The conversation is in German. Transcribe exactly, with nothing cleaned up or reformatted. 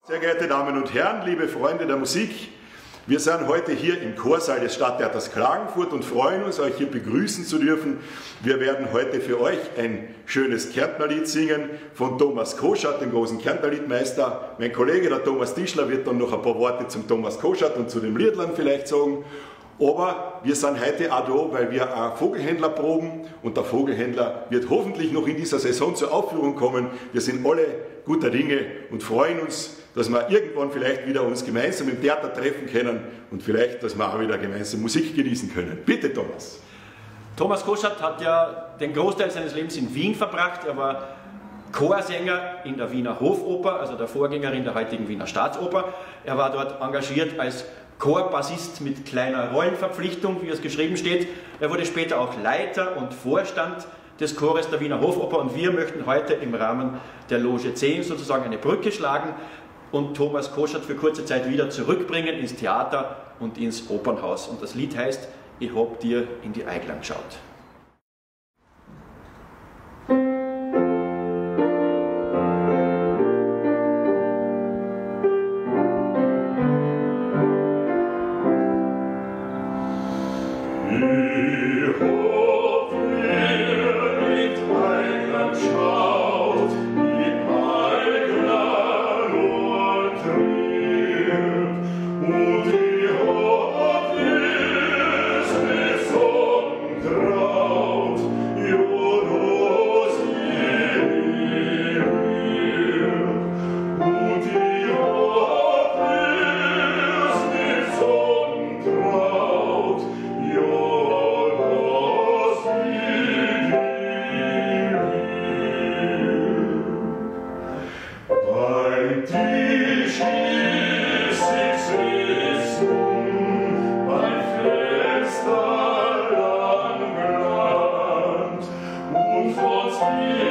Sehr geehrte Damen und Herren, liebe Freunde der Musik, wir sind heute hier im Chorsaal des Stadttheaters Klagenfurt und freuen uns, euch hier begrüßen zu dürfen. Wir werden heute für euch ein schönes Kärntnerlied singen von Thomas Koschat, dem großen Kärntnerliedmeister. Mein Kollege, der Thomas Tischler, wird dann noch ein paar Worte zum Thomas Koschat und zu dem Liedlern vielleicht sagen. Aber wir sind heute auch da, weil wir einen Vogelhändler proben und der Vogelhändler wird hoffentlich noch in dieser Saison zur Aufführung kommen. Wir sind alle guter Dinge und freuen uns, dass wir irgendwann vielleicht wieder uns gemeinsam im Theater treffen können und vielleicht, dass wir auch wieder gemeinsam Musik genießen können. Bitte, Thomas. Thomas Koschat hat ja den Großteil seines Lebens in Wien verbracht. Er war Chorsänger in der Wiener Hofoper, also der Vorgängerin der heutigen Wiener Staatsoper. Er war dort engagiert als Chorbassist mit kleiner Rollenverpflichtung, wie es geschrieben steht. Er wurde später auch Leiter und Vorstand des Chores der Wiener Hofoper und wir möchten heute im Rahmen der Loge zehn sozusagen eine Brücke schlagen und Thomas Koschat für kurze Zeit wieder zurückbringen ins Theater und ins Opernhaus. Und das Lied heißt "Ich hab dir in die Eiklang geschaut". Sonst